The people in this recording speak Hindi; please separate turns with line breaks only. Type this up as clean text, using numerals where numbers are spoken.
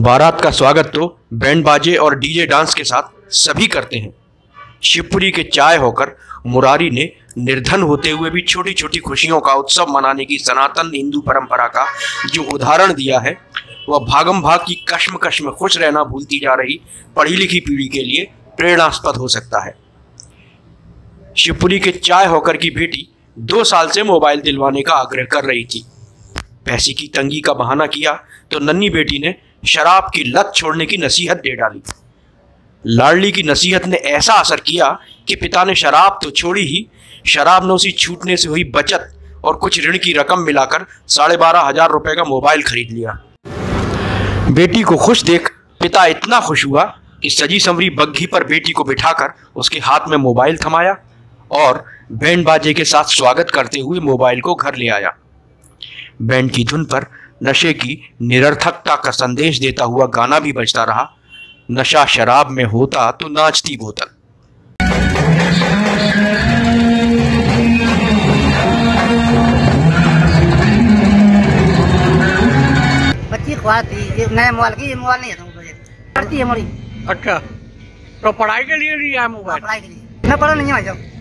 बारात का स्वागत तो बैंड बाजे और डीजे डांस के साथ सभी करते हैं। शिवपुरी के चाय होकर मुरारी ने निर्धन होते हुए भी छोटी छोटी खुशियों का उत्सव मनाने की सनातन हिंदू परंपरा का जो उदाहरण दिया है, वह भागम भाग की कश्मकश में खुश रहना भूलती जा रही पढ़ी लिखी पीढ़ी के लिए प्रेरणास्पद हो सकता है। शिवपुरी के चाय होकर की बेटी 2 साल से मोबाइल दिलवाने का आग्रह कर रही थी। पैसे की तंगी का बहाना किया तो नन्ही बेटी ने शराब की लत छोड़ने की नसीहत दे डाली। लाडली की नसीहत ने ऐसा असर किया कि पिता ने शराब तो छोड़ी ही, शराबनोशी छूटने से हुई बचत और कुछ ऋण की रकम मिलाकर 12,500 रुपए का मोबाइल खरीद लिया। बेटी को खुश देख पिता इतना खुश हुआ कि सजी संवरी बग्घी पर बेटी को बिठाकर उसके हाथ में मोबाइल थमाया और बैंड बाजे के साथ स्वागत करते हुए मोबाइल को घर ले आया। बैंड की धुन पर नशे की निरर्थकता का संदेश देता हुआ गाना भी बजता रहा, नशा शराब में होता तो नाचती बोतल।
बच्ची ख्वाती ये नया मोबाइल की, ये मोबाइल नहीं है तुमको, पढ़ती है मोरी।
अच्छा, तो पढ़ाई के लिए लिया है मोबाइल?
पढ़ाई के लिए मैं पढ़ा नहीं है भाई साहब।